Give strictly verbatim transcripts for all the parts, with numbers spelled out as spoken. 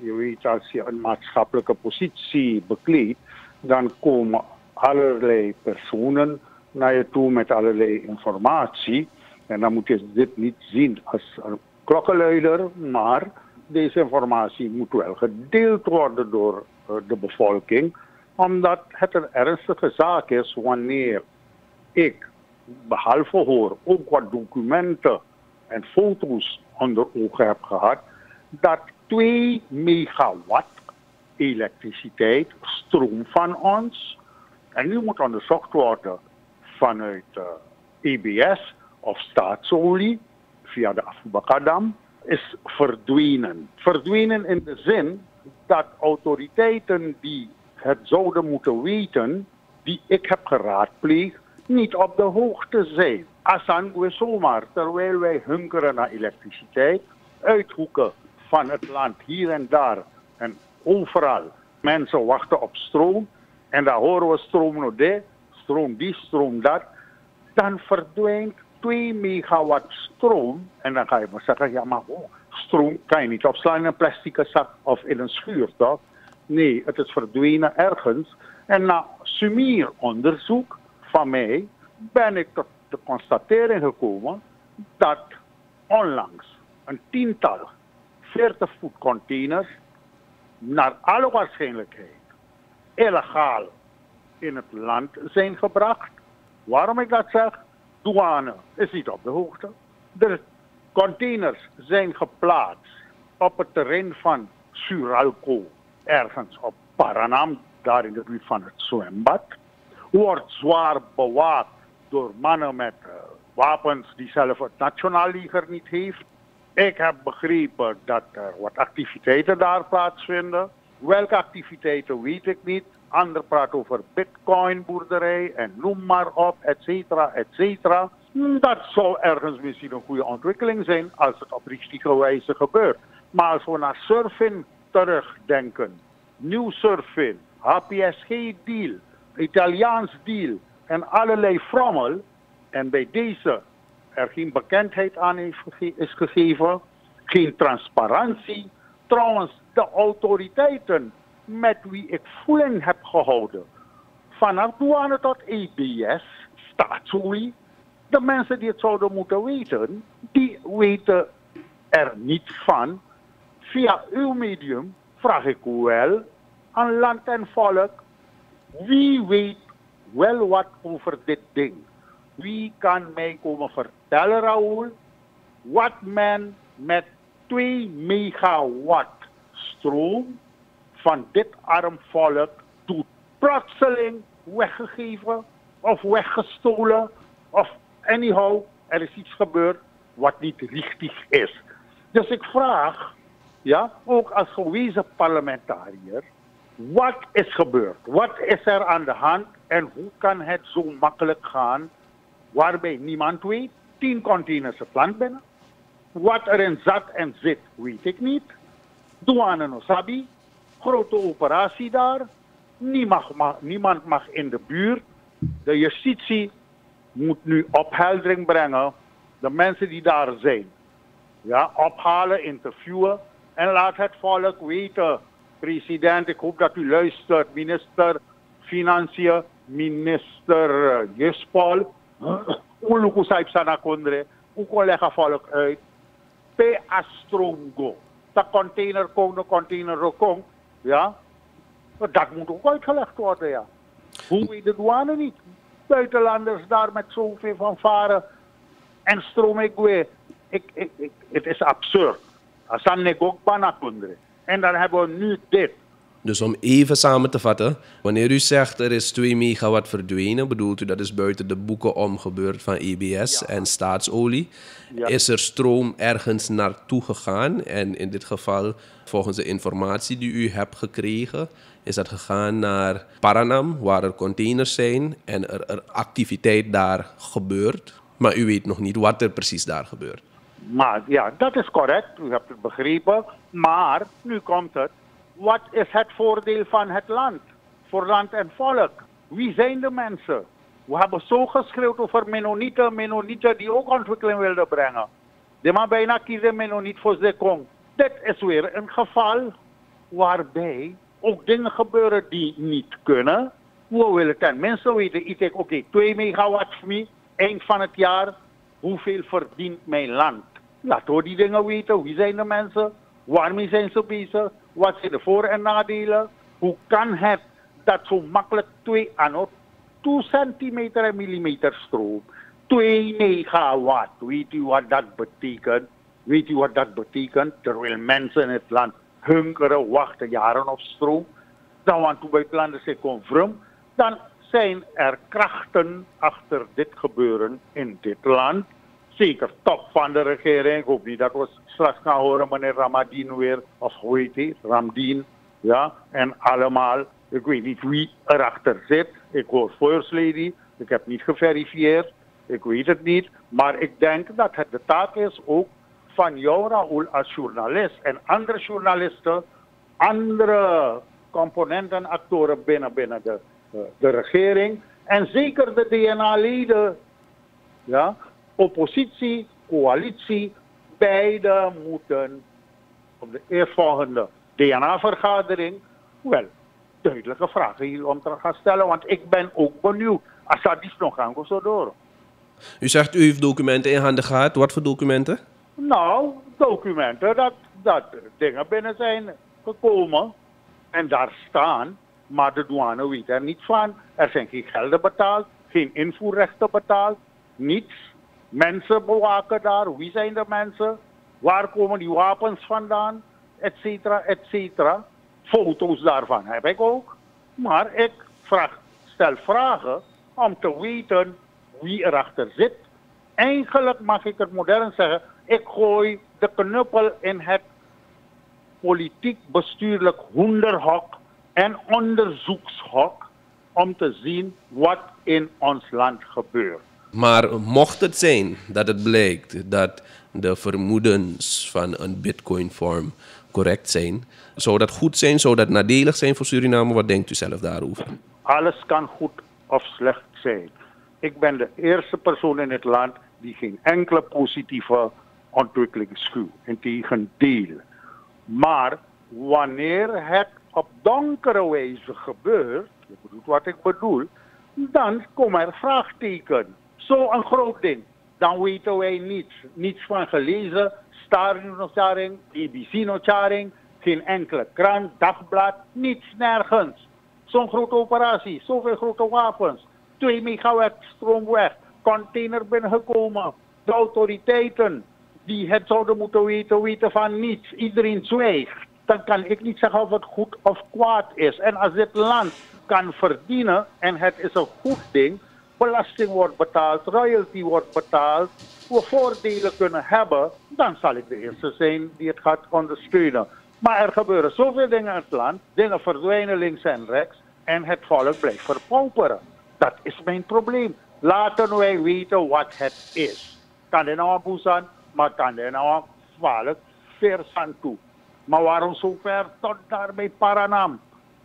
je weet, als je een maatschappelijke positie bekleedt, dan komen allerlei personen naar je toe met allerlei informatie. En dan moet je dit niet zien als een klokkenluider, maar deze informatie moet wel gedeeld worden door uh, de bevolking, omdat het een ernstige zaak is wanneer ik, behalve hoor, ook wat documenten en foto's onder ogen heb gehad, dat twee megawatt elektriciteit, stroom van ons, en nu moet onderzocht worden vanuit uh, E B S of staatsolie via de Afubakadam, is verdwenen. Verdwenen in de zin dat autoriteiten die het zouden moeten weten, die ik heb geraadpleegd, niet op de hoogte zijn. Asan we zomaar, terwijl wij hunkeren naar elektriciteit, uithoeken van het land, hier en daar en overal. Mensen wachten op stroom en dan horen we stroom nog dit, stroom die, stroom dat. Dan verdwijnt twee megawatt stroom en dan ga je maar zeggen, ja maar oh, stroom kan je niet opslaan in een plastic zak of in een schuur, toch? Nee, het is verdwenen ergens. En na sumier onderzoek van mij ben ik tot de constatering gekomen dat onlangs een tiental veertig voet containers naar alle waarschijnlijkheid illegaal in het land zijn gebracht. Waarom ik dat zeg? Douane is niet op de hoogte. De containers zijn geplaatst op het terrein van Suralco, ergens op Paranam, daar in de buurt van het zwembad. Wordt zwaar bewaakt door mannen met uh, wapens die zelf het nationaal leger niet heeft. Ik heb begrepen dat er wat activiteiten daar plaatsvinden. Welke activiteiten weet ik niet. Ander praat over bitcoinboerderij en noem maar op, et cetera, et cetera. Dat zou ergens misschien een goede ontwikkeling zijn als het op richtige wijze gebeurt. Maar als we naar surfing terugdenken, nieuw surfing, H P S G-deal, Italiaans deal en allerlei frommel, en bij deze er geen bekendheid aan is, gege- is gegeven, geen transparantie. Trouwens, de autoriteiten met wie ik voeling heb gehouden, vanaf douane tot E B S, staatsolie, de mensen die het zouden moeten weten, die weten er niet van. Via uw medium vraag ik wel aan land en volk, wie weet wel wat over dit ding? Wie kan mij komen vertellen, Raoul, wat men met twee megawatt stroom van dit arm volk doet? Plotseling weggegeven of weggestolen of anyhow, er is iets gebeurd wat niet richtig is. Dus ik vraag, ja, ook als gewezen parlementariër, wat is gebeurd? Wat is er aan de hand en hoe kan het zo makkelijk gaan waarbij niemand weet? Tien containers het land binnen. Wat erin zat en zit, weet ik niet. Douane no sabi. Grote operatie daar. Niemand mag, niemand mag in de buurt. De justitie moet nu opheldering brengen. De mensen die daar zijn. Ja, ophalen, interviewen. En laat het volk weten. President, ik hoop dat u luistert. Minister Financiën, minister uh, Juspol. Uluku saip sana kondre. Hoe kon leggen volk uit? P Astrongo. De container komt, de container komt. Ja. Dat moet ook uitgelegd worden, ja. Hoe weet de douane niet? Buitenlanders daar met zoveel van varen. En stroom ik weer. Ik, ik, ik, het is absurd. Asan nek ook bana kondre. En dan hebben we nu dit. Dus om even samen te vatten, wanneer u zegt er is twee megawatt verdwenen, bedoelt u dat is buiten de boeken om gebeurd van E B S ja. en staatsolie. Ja. Is er stroom ergens naartoe gegaan? En in dit geval, volgens de informatie die u hebt gekregen, is dat gegaan naar Paranam, waar er containers zijn en er, er activiteit daar gebeurt. Maar u weet nog niet wat er precies daar gebeurt. Maar ja, dat is correct. U hebt het begrepen. Maar nu komt het. Wat is het voordeel van het land? Voor land en volk. Wie zijn de mensen? We hebben zo geschreeuwd over Mennonieten, Mennonieten die ook ontwikkeling wilden brengen. Die maar bijna kiezen Mennoniet voor de kong. Dit is weer een geval. waarbij ook dingen gebeuren die niet kunnen. We willen ten minste weten, ik denk, oké, okay, twee megawatt voor mij, eind van het jaar, hoeveel verdient mijn land? Laten we die dingen weten. Wie zijn de mensen? Waarmee zijn ze bezig? Wat zijn de voor- en nadelen? Hoe kan het dat zo makkelijk twee anno, twee centimeter en millimeter stroom, twee megawatt, weet u wat dat betekent? Weet u wat dat betekent? Terwijl mensen in het land hunkeren, wachten jaren op stroom, dan want buitenlanders zich confirm, dan zijn er krachten achter dit gebeuren in dit land. Zeker top van de regering. Ik hoop niet dat we straks gaan horen meneer Ramadien weer, of hoe heet hij, Ramdien, ja, en allemaal. Ik weet niet wie erachter zit. Ik hoor First Lady, ik heb niet geverifieerd, ik weet het niet. Maar ik denk dat het de taak is ook van jou, Raoul, als journalist en andere journalisten, andere componenten, actoren binnen, binnen de, de regering en zeker de D N A-leden, ja, oppositie, coalitie, beide moeten op de eerstvolgende D N A-vergadering wel duidelijke vragen hierom te gaan stellen, want ik ben ook benieuwd. Als dat is nog gaan zo door. U zegt u heeft documenten in handen gehad. Wat voor documenten? Nou, documenten dat, dat dingen binnen zijn gekomen en daar staan, maar de douane weet er niet van. Er zijn geen gelden betaald, geen invoerrechten betaald, niets. Mensen bewaken daar. Wie zijn de mensen? Waar komen die wapens vandaan? Etcetera, etcetera. Foto's daarvan heb ik ook. Maar ik vraag, stel vragen om te weten wie erachter zit. Eigenlijk mag ik het modern zeggen, ik gooi de knuppel in het politiek-bestuurlijk hoenderhok en onderzoekshok om te zien wat in ons land gebeurt. Maar mocht het zijn dat het blijkt dat de vermoedens van een bitcoin-vorm correct zijn, zou dat goed zijn, zou dat nadelig zijn voor Suriname? Wat denkt u zelf daarover? Alles kan goed of slecht zijn. Ik ben de eerste persoon in het land die geen enkele positieve ontwikkeling schuwt. Integendeel. Maar wanneer het op donkere wijze gebeurt, je bedoelt wat ik bedoel, dan komen er vraagtekens. Zo'n groot ding. Dan weten wij niets. Niets van gelezen, Staring, A B C-notaring, geen enkele krant, dagblad, niets, nergens. Zo'n grote operatie, zoveel grote wapens, twee megawatt stroom weg, container binnengekomen, de autoriteiten die het zouden moeten weten, weten van niets. Iedereen zwijgt. Dan kan ik niet zeggen of het goed of kwaad is. En als dit land kan verdienen en het is een goed ding, belasting wordt betaald, royalty wordt betaald, we voordelen kunnen hebben, dan zal ik de eerste zijn die het gaat ondersteunen. Maar er gebeuren zoveel dingen in het land, dingen verdwijnen links en rechts en het volk blijft verpauperen. Dat is mijn probleem. Laten wij weten wat het is. Kan dit nou een boezan, maar kan dit nou een valk versand toe. Maar waarom zo ver tot daar bij Paranam?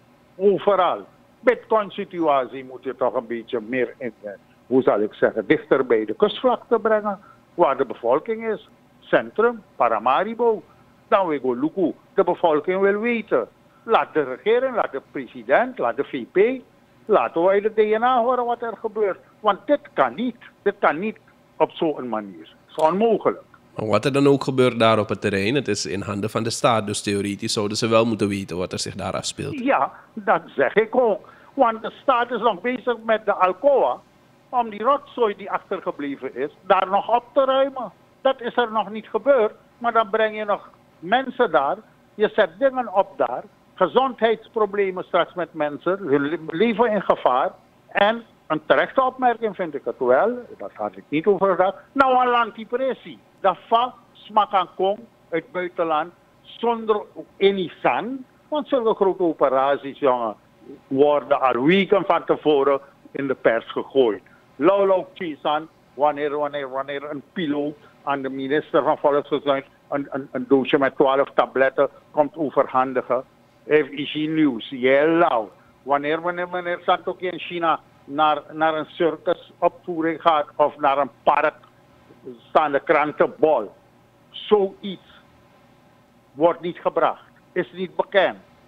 Overal. Bitcoin-situatie moet je toch een beetje meer in, hoe zal ik zeggen, dichter bij de kustvlakte brengen, waar de bevolking is. Centrum, Paramaribo. Dan we go Luku. De bevolking wil weten. Laat de regering, laat de president, laat de V P, laten wij de D N A horen wat er gebeurt. Want dit kan niet. Dit kan niet op zo'n manier. Het is onmogelijk. Wat er dan ook gebeurt daar op het terrein, het is in handen van de staat. Dus theoretisch zouden ze wel moeten weten wat er zich daar afspeelt. Ja, dat zeg ik ook. Want de staat is nog bezig met de Alcoa om die rotzooi die achtergebleven is, daar nog op te ruimen. Dat is er nog niet gebeurd. Maar dan breng je nog mensen daar. Je zet dingen op daar. Gezondheidsproblemen straks met mensen. Hun leven in gevaar. En een terechte opmerking vind ik het wel. Dat had ik niet over gedacht. Nou, een lantipressie. Dat va smakangkong uit het buitenland. Zonder enisan. Want zulke grote operaties, jongen, worden al weken van tevoren in de pers gegooid. Lolo Chisan, wanneer, wanneer, wanneer een piloot aan de minister van Volksgezondheid een, een, een doosje met twaalf tabletten komt overhandigen. Heeft Ishi nieuws, heel lauw. Wanneer meneer, meneer Santoki in China naar, naar een circusopvoering gaat of naar een park, staan de krantenbol. Zoiets wordt niet gebracht, is niet bekend.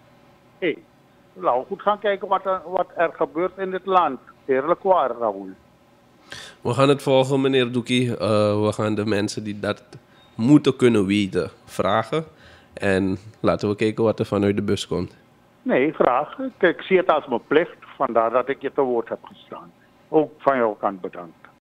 Hey, laten we goed gaan kijken wat er, wat er gebeurt in dit land. Eerlijk waar, Raoul. We gaan het volgen, meneer Doekie. Uh, we gaan de mensen die dat moeten kunnen weten vragen. En laten we kijken wat er vanuit de bus komt. Nee, graag. Kijk, ik zie het als mijn plicht. Vandaar dat ik je te woord heb gestaan. Ook van jouw kant bedankt.